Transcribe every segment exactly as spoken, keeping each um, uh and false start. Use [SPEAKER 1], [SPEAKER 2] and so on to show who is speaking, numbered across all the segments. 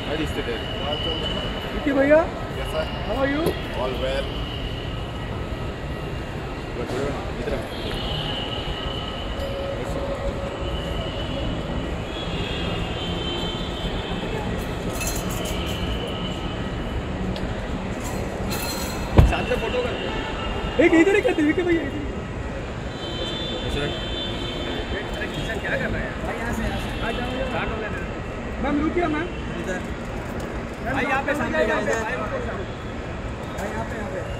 [SPEAKER 1] विकी भैया, how are you?
[SPEAKER 2] All well.
[SPEAKER 1] साथ में फोटो करते हैं। एक इधर ही करते विकी भैया। क्या कर रहे हैं? यहाँ से यहाँ से मैम रुकिए मैम। इधर भाई यहाँ पे सामने यहाँ पे यहाँ पे यहाँ पे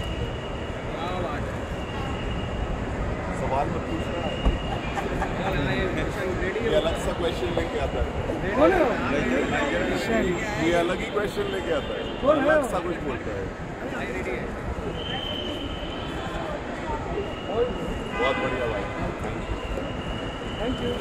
[SPEAKER 2] सवाल मत पूछना, ये अलग सा क्वेश्चन लेके आता है। ये अलग ही क्वेश्चन लेके आता है, अलग सा कुछ बोलता है। बहुत बढ़िया भाई,
[SPEAKER 1] थैंक यू।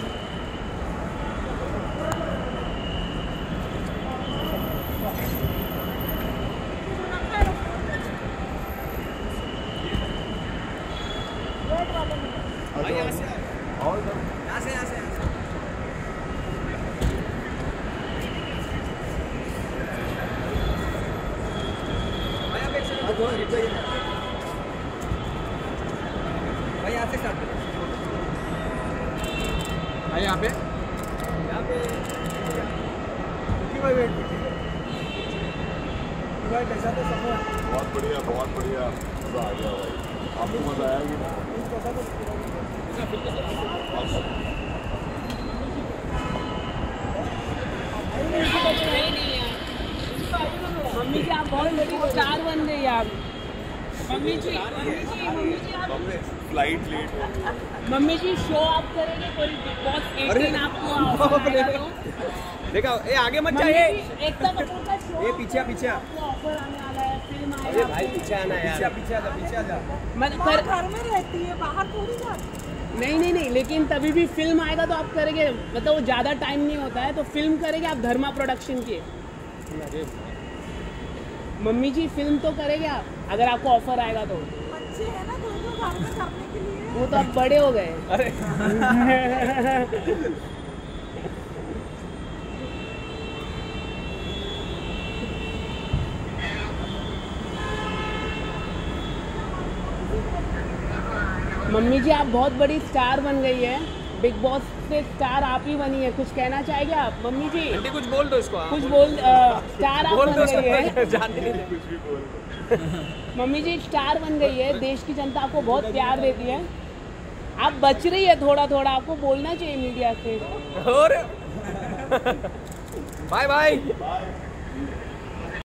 [SPEAKER 2] यहाँ से और
[SPEAKER 1] यहाँ से यहाँ से यहाँ से भाई यहाँ से स्टार्ट करो। भाई यहाँ पे यहाँ पे भाई वेट भाई कैसा था सफर?
[SPEAKER 2] बहुत बढ़िया, बहुत बढ़िया, मजा आ गया भाई। आपको मजा आया कि नहीं?
[SPEAKER 3] मम्मी जी आप बहुत बड़ी स्टार बन गई आप। Mummy ji mummy ji mummy ji आप
[SPEAKER 2] फ्लाइट लेट हो गई।
[SPEAKER 3] मम्मी जी शो आप करेंगे कोई बिग बॉस एटीन आपको ऑफर आएगा तो?
[SPEAKER 1] देखा ये आगे मत जाइए।
[SPEAKER 3] एकता कपूर का शो
[SPEAKER 1] ये पीछे पीछे
[SPEAKER 3] आपको ऑफर आने वाला है, फिल्म आएगा।
[SPEAKER 1] अरे भाई पीछे आना यार, पीछे पीछे आजा पीछे आजा।
[SPEAKER 3] मतलब
[SPEAKER 4] घर घर में रहती है, बाहर थोड़ी जाती।
[SPEAKER 3] नहीं नहीं नहीं, लेकिन तभी भी फिल्म आएगा तो आप करेंगे, मतलब वो ज़्यादा टाइम नहीं होता है तो फिल्म करेंगे आप धर्मा प्रोडक्शन की। मम्मी जी फिल्म तो करेंगे आप अगर आपको ऑफर आएगा तो।
[SPEAKER 4] बच्चे हैं ना दोनों घर में करने के लिए।
[SPEAKER 3] वो तो आप बड़े हो गए।
[SPEAKER 1] अरे
[SPEAKER 3] मम्मी जी आप बहुत बड़ी स्टार बन गई है, बिग बॉस से स्टार आप ही बनी है, कुछ कहना चाहेंगे आप? मम्मी जी
[SPEAKER 1] आंटी कुछ बोल दो इसको।
[SPEAKER 3] कुछ बोल, स्टार आप
[SPEAKER 1] बोल
[SPEAKER 3] बन
[SPEAKER 1] दो
[SPEAKER 3] गई है।
[SPEAKER 1] जानते नहीं
[SPEAKER 2] कुछ भी बोल।
[SPEAKER 3] मम्मी जी स्टार बन गई है, देश की जनता आपको बहुत प्यार देती है, आप बच रही है थोड़ा थोड़ा, आपको बोलना चाहिए मीडिया से।
[SPEAKER 1] और बाय बाय।